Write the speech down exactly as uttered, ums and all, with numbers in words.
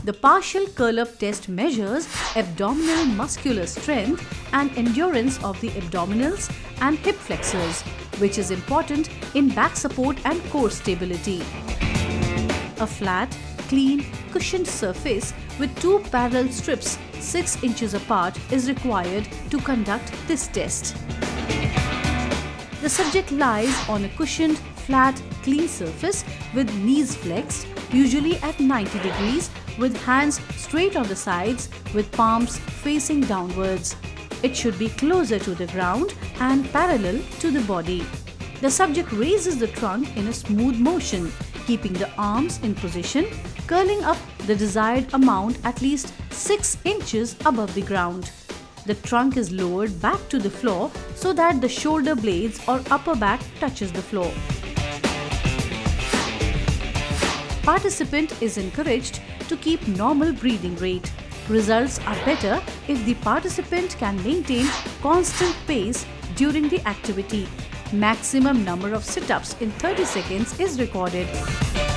The partial curl-up test measures abdominal muscular strength and endurance of the abdominals and hip flexors, which is important in back support and core stability. A flat, clean, cushioned surface with two parallel strips six inches apart is required to conduct this test. The subject lies on a cushioned, flat, clean surface with knees flexed, usually at ninety degrees, with hands straight on the sides with palms facing downwards. It should be closer to the ground and parallel to the body. The subject raises the trunk in a smooth motion, keeping the arms in position, curling up the desired amount at least six inches above the ground. The trunk is lowered back to the floor so that the shoulder blades or upper back touches the floor. Participant is encouraged to keep normal breathing rate. Results are better if the participant can maintain constant pace during the activity. Maximum number of sit-ups in thirty seconds is recorded.